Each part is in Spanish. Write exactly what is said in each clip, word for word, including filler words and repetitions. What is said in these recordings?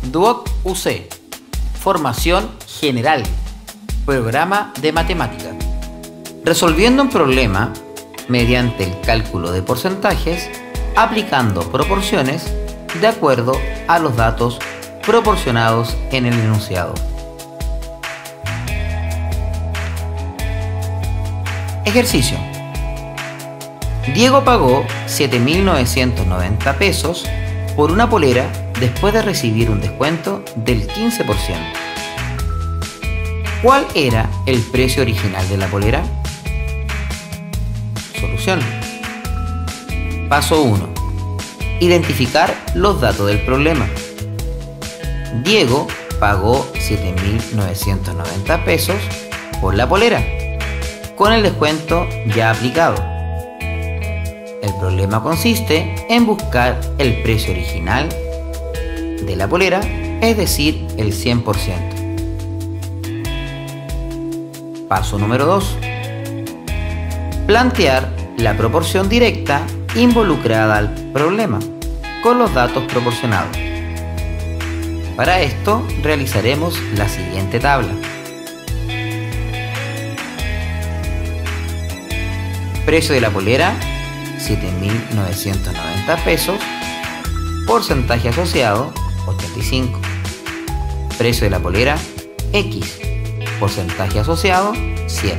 Duoc U C, Formación General, Programa de Matemática. Resolviendo un problema mediante el cálculo de porcentajes, aplicando proporciones de acuerdo a los datos proporcionados en el enunciado. Ejercicio. Diego pagó siete mil novecientos noventa pesos por una polera después de recibir un descuento del quince por ciento. ¿Cuál era el precio original de la polera? Solución. Paso uno. Identificar los datos del problema. Diego pagó siete mil novecientos noventa pesos por la polera, con el descuento ya aplicado. El problema consiste en buscar el precio original de la polera, es decir, el cien por ciento. Paso número dos. Plantear la proporción directa involucrada al problema con los datos proporcionados. Para esto realizaremos la siguiente tabla. Precio de la polera, siete mil novecientos noventa pesos. Porcentaje asociado, ochenta y cinco. Precio de la polera, X. Porcentaje asociado, cien.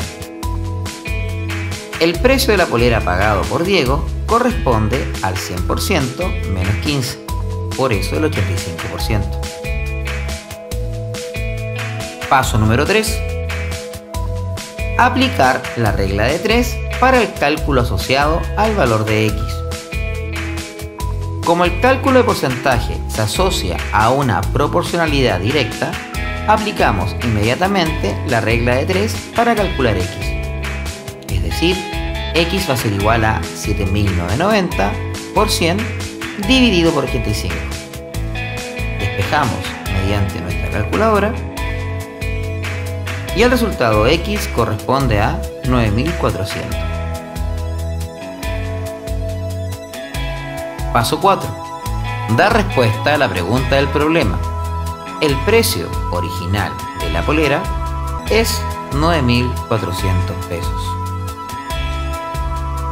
El precio de la polera pagado por Diego corresponde al cien por ciento menos quince, por eso el ochenta y cinco por ciento. Paso número tres. Aplicar la regla de tres para el cálculo asociado al valor de X. Como el cálculo de porcentaje se asocia a una proporcionalidad directa, aplicamos inmediatamente la regla de tres para calcular X. Es decir, X va a ser igual a siete mil novecientos noventa por cien dividido por ochenta y cinco. Despejamos mediante nuestra calculadora y el resultado X corresponde a nueve mil cuatrocientos. Paso cuatro. Dar respuesta a la pregunta del problema. El precio original de la polera es nueve mil cuatrocientos pesos.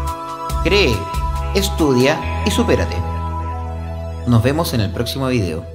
Cree, estudia y supérate. Nos vemos en el próximo video.